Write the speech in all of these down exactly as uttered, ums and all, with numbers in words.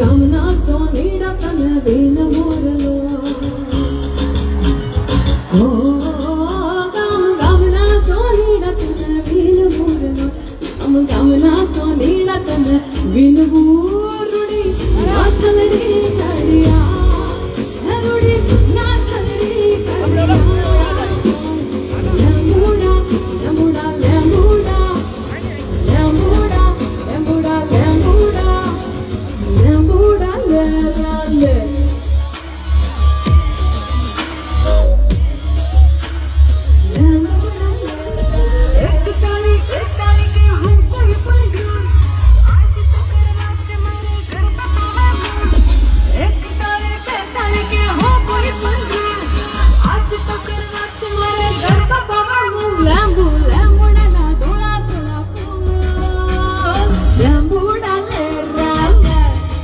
gamna sonida tane vina morlo oh gam gamna sonida tane vina morlo gam gamna sonida tane vina morudi nathaladi kadiya harudi nathaladi kadiya lemuda lemuda lemuda lemuda lemuda lemuda lemuda le ek tali ek tali ke hum koi pajna aaj to kar raat mere ghar बतावे ek tali ek tali ke hum koi pajna aaj to kar raat mere ghar बतावे lembu lemuda na dola dola fool lemuda le rale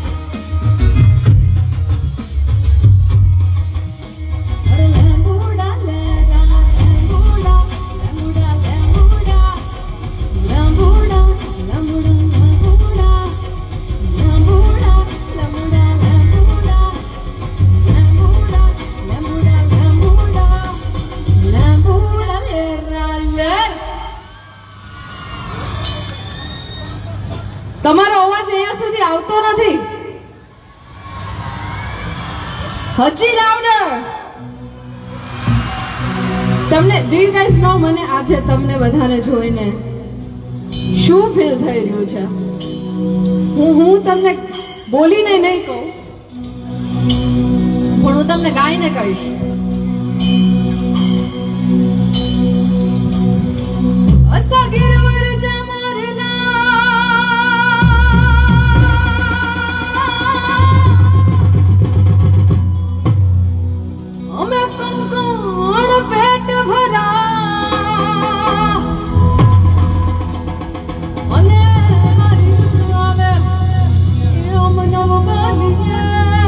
are lemuda le lemuda lemuda lemuda lemuda lemuda lemuda lemuda lemuda lemuda lemuda lemuda lemuda lemuda le rale તમારો અવાજ અહીંયા સુધી આવતો નથી હજી louder તમને do you guys નો મને આજે તમને બધાને જોઈને શું ફીલ થઈ રહ્યું છે હું હું તમને બોલીને નહીં કહું પણ હું તમને ગાઈને કહીશ અસા ગિરવર જમારલા અમે કંકોણ પેટ ભરા અને મારી ઋતુ આવે એમ નવ બનીએ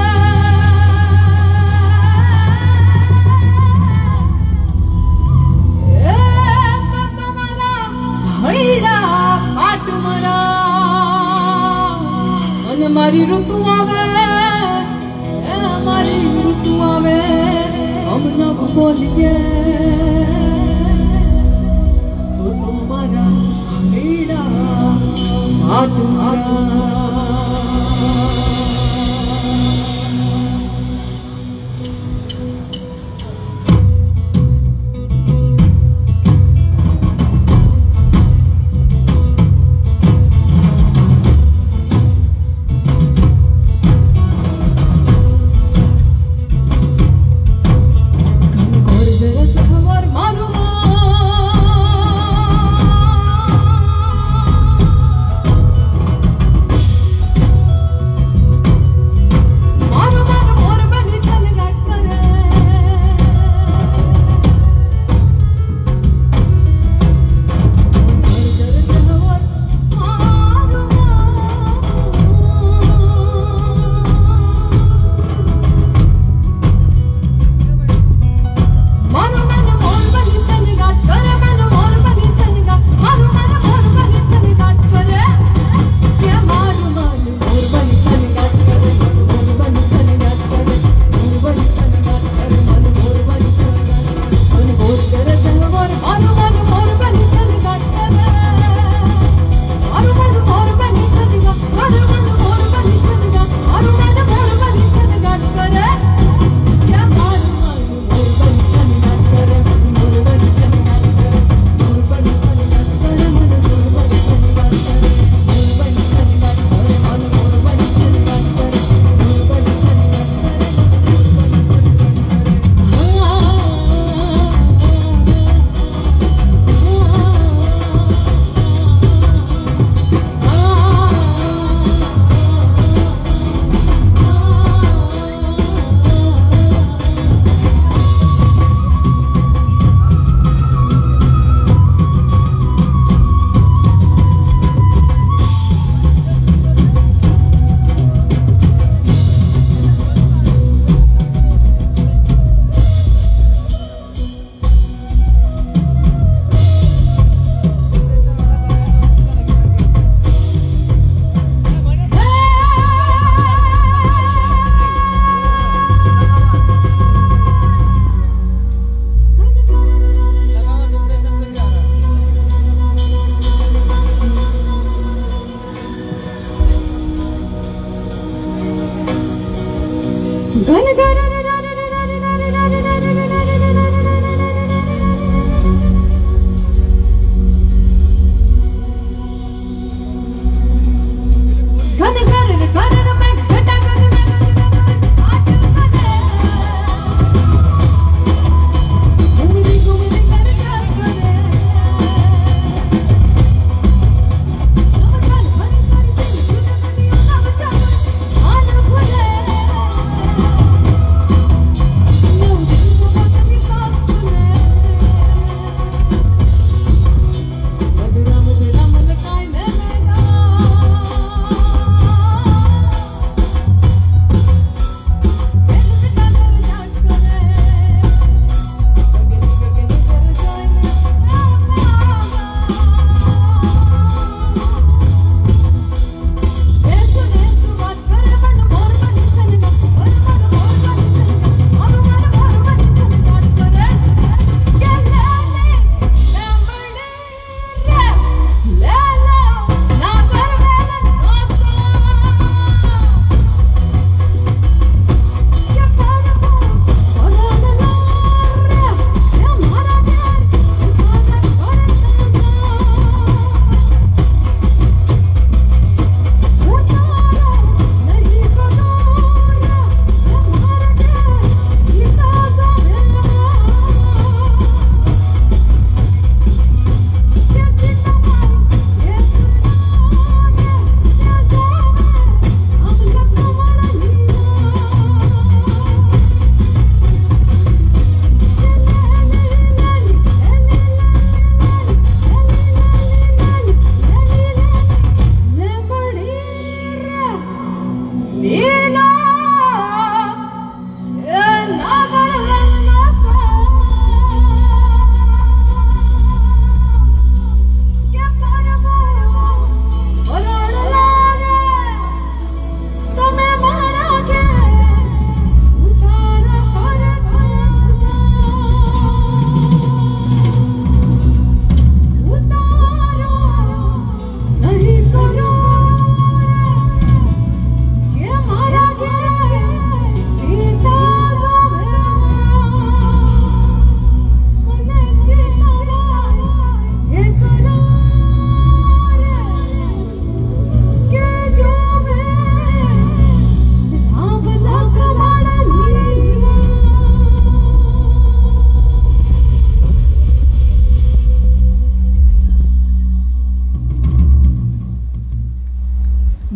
એ તો તમારા હૈરા પાટ મરા અને મારી ઋતુ આવે એ મારી ઋતુ આવે हम नव बोलिए तो तुम्हारा हीरा आटुरा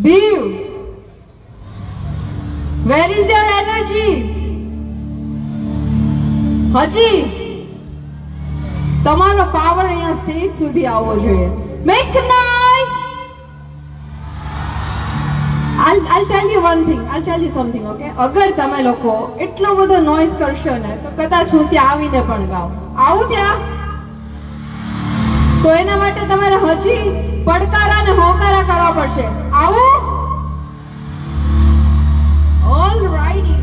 Diu, where is your energy? હજી તમારો પાવર અહીંયા સ્ટેજ સુધી આવવો જોઈએ. Make some noise. I'll I'll tell you one thing. I'll tell you something, okay? અગર તમે લોકો એટલો બધો નોઈઝ કરશો ને તો કદાચ હું ત્યાં આવીને પણ ગાઉં. આવું ત્યાં? તો એના માટે તમારે હજી પડકારા અને હોકારા કરવા પડશે. આવું? All righty.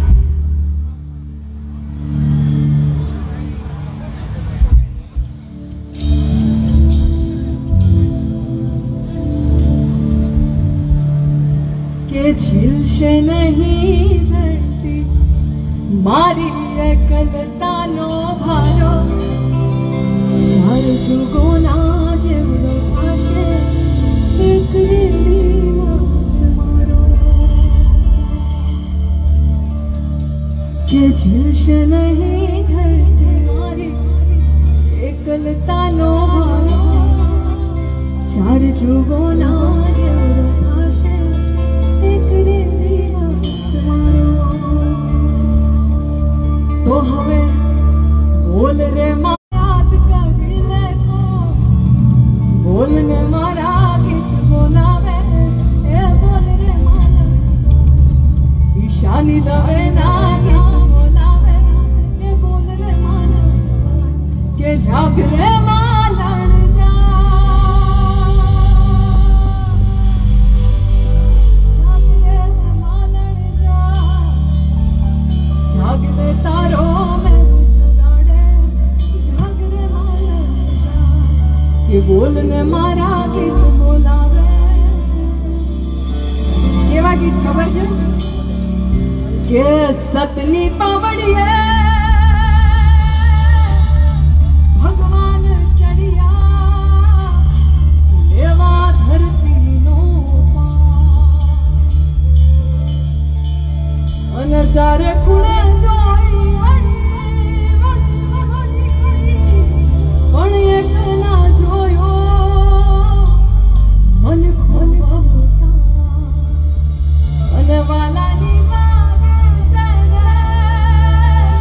के झिलशे नहीं धरती मारी एकलतानो भारो चार जुगोना जेवड़ो थाशे एक दिवस मारो के झिलशे नहीं धरती मारी एकलतानो भारो चार जुगोना जेवड़ो तो हमें बोल रे याद कभी लेको बोलने मारा गीत बोलावे ए बोल रे माला ईशानी दवे ना गीत बोलावे ए बोल रे माला के जाग रे मालन जा जाग रे मालन जा जाग रे तारो बोलने मारा गीत बोलावे. केवा गीत खबर है के सतनी पावड़िए भगवान चढ़िया लेवा धरती नो अन चारे खुणे जोई वड़ी वड़ी पण एक ना मन खोल वाला नी मांगे तेरे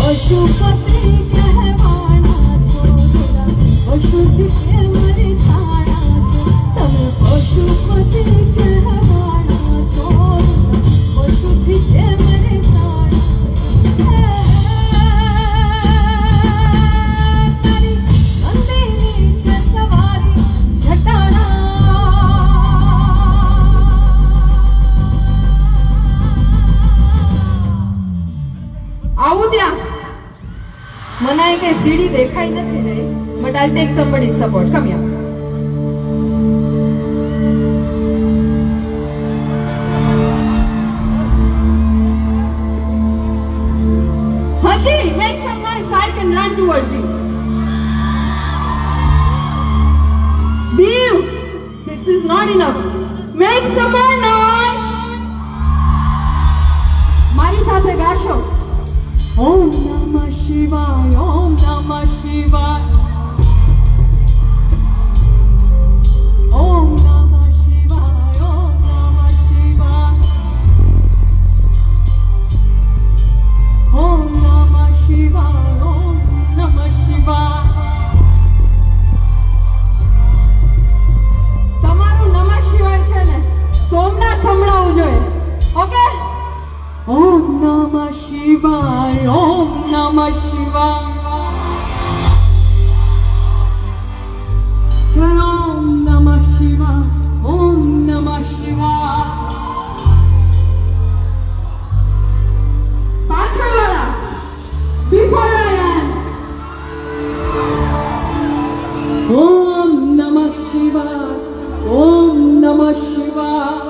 पशुपति कहवाना छोरा पशुपति के मरी साड़ा तम पशुपति कहवाना छोरा पशुपति के मरी साड़ा तारी नंदी नीचे सवारी झटाड़ा आओ दिया मनाए के सीढ़ी देखाई नहीं रही but I'll take somebody's support. Come here. Haji, make some noise. I can run towards you. Dev, this is not enough. Make some more noise. मारी साथे गाशो. Om Namah Shivaya, Om Namah Shivaya. Om Namah Shivaya, Om Namah Shivaya. Om Namah Shivaya, Om Namah Shivaya. તમારું નમઃ શિવાય છે ને સોમનાથ સંભળાવવું જોઈએ. Okay? Om Namah Shivaya, Om Namah Shivaya. Om Namah Shivaya, Om Namah Shivaya. Pachwala, before I am. Om Namah Shivaya, Om Namah Shivaya.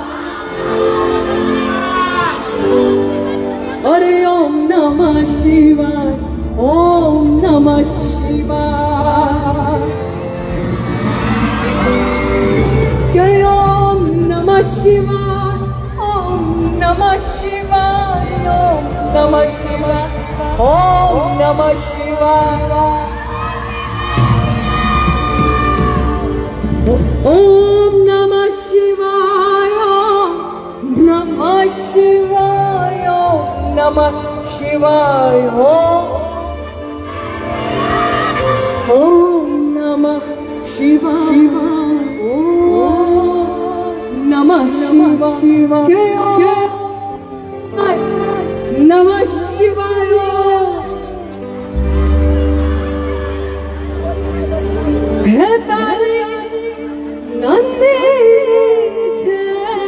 Hare Om Namah Shivaya, Om Namah Shivaya. Jai Om Namah Shivaya, Om Namah Shivaya, Om Namah Shivaya, Om Namah Shivaya. Om Namah Shivaya, Namah Shivaya, Namah Shivaya. Om Namah Shivaya, Om Namah Shivaya, Namah Shivaya. He tari nandi che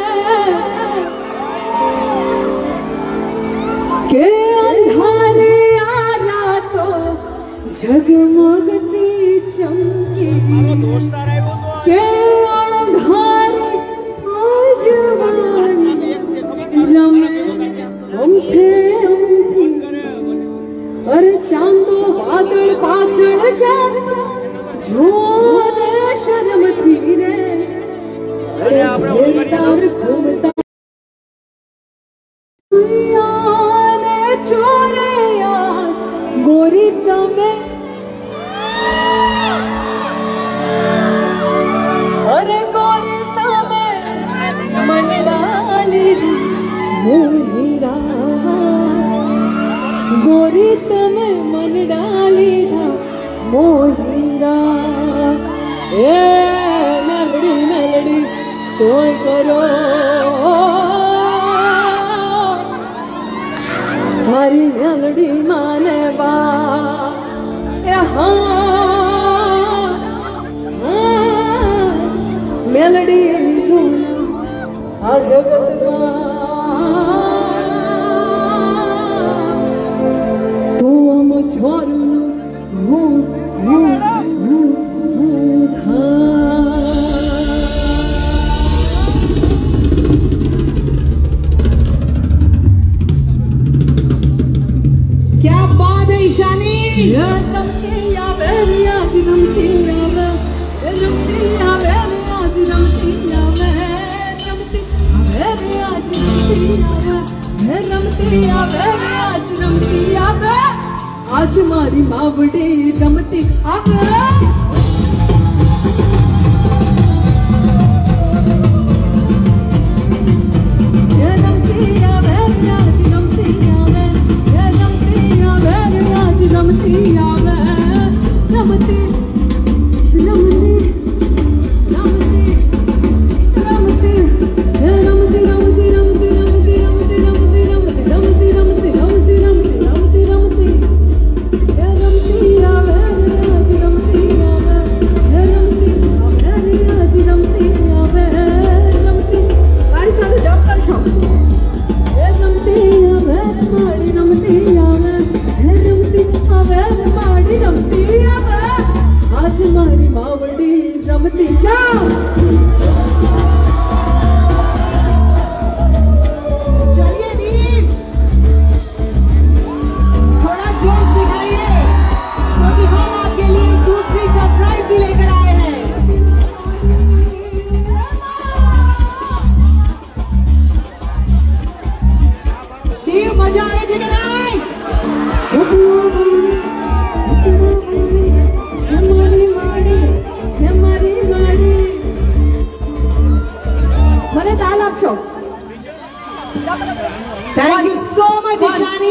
के अंधारे रातो जगमगती चमकी के अंधारे आजवानी रम अमथे अमथी अरे चांदो बादल पाछड़ जाए जो दे शर्म थी रे अरे तार घूमता गोरी तमे अरे गोरी तमे मन डाली मोहिरा गोरी तमे मन डाली मोहिरा ए मेलडी मेलडी छोड़ करो हरी मेलडी माने बा मेलडी आ जगत तू हम छोरू हूँ हूँ हूँ हूँ था आज मारी मावड़ी रमती आवे रमती आवे रमती आवे रमती आवे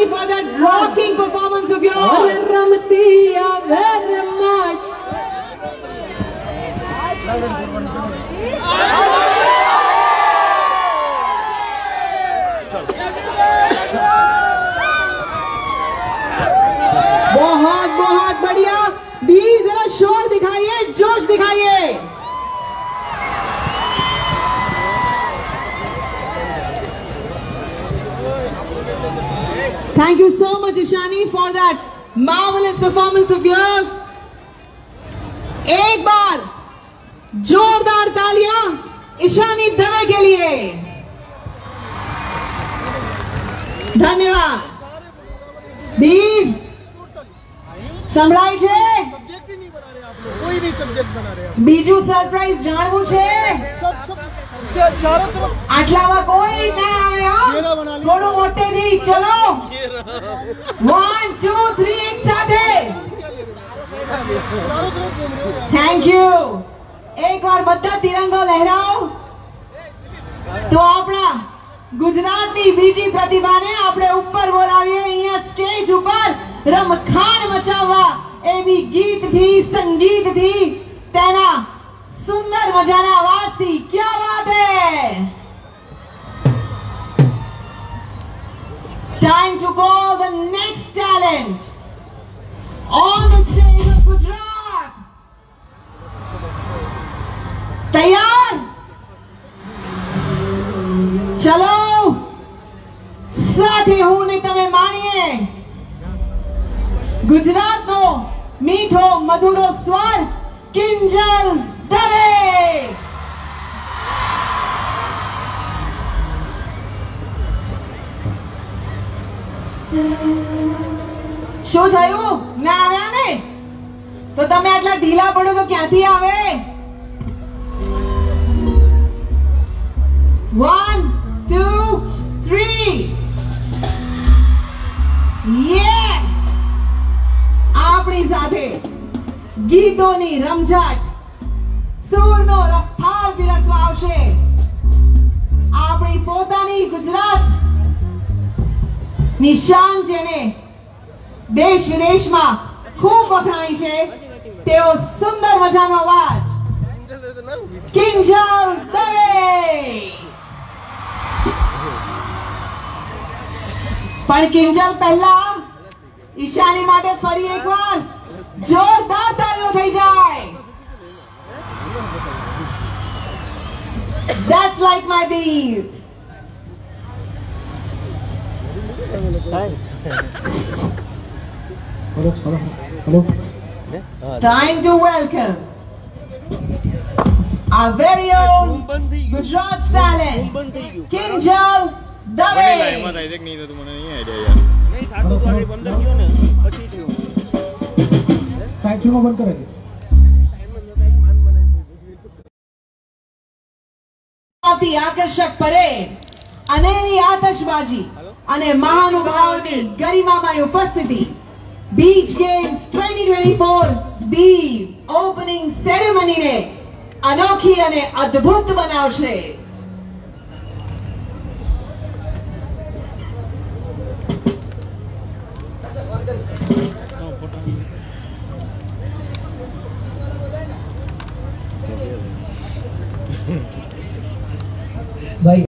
Ishani, for that rocking performance of yours. Ramtiya very much. बहुत बहुत बढ़िया। दी जरा शोर दिखाइए, जोश दिखाइए। Thank you so much, Ishani, for that marvelous performance of yours. एक बार जोरदार तालियां ईशानी दवे के लिए। धन्यवाद। दीप સંભળાય છે? સબ્જેક્ટ નહીં બના રહે આપ લોગ, કોઈ નહીં સબ્જેક્ટ બના રહે આપ। બીજું સરપ્રાઈઝ જાણવું છે? सब सब चारों तरफ આટલામાં કોઈ ના આવે હો। થોડું મોટેથી ચલો। वन टू थ्री એક સાથે। चारों तरफ घूम रहे हो। Thank you. एक बार બધા તિરંગો લહેરાવો। તો આપણા ગુજરાતની બીજી પ્રતિભાને આપણે ઉપર બોલાવીએ અહીંયા સ્ટેજ ઉપર રમખાણ મચાવવા એવી ગીતથી સંગીતથી તેના સુંદર મજાના અવાજથી। क्या बात है। Time to call the next talent on the stage of Gujarat. तैयार? चलो साथी हूं ने तमे माणिए गुजरात नो मीठो मधुरो स्वर किंजल दवे। શું થયું? ના આવ્યા ને? તો તમે આટલા ઢીલા પડો તો ક્યાંથી આવે? One, two, three. Yes. આપણી સાથે ગીતોની રમઝટ, સૂરનો રસથાળ પીરસવા આવશે આપણી પોતાની ગુજરાત ની શાન, જેને દેશ વિદેશમાં ખૂબ વખણાઈ છે। તેઓ સુંદર મજાનો અવાજ કિંજલ દવે। પણ કિંજલ પહેલા ઈશાની માટે ફરી એકવાર જોરદાર તાળીઓ થઈ જાય। That's like my beat. Hello hello hello. Time to welcome our very own Gujarat talent, Kinjal Dave. Side में बंद करे थे। આકર્ષક પરેડ, અનેરી આતશબાજી અને મહાનુભાવોની ગરિમામય ઉપસ્થિતિ beach games twenty twenty-four Diu opening સેરેમનીને અનોખી અને અદ્ભુત બનાવશે। भाई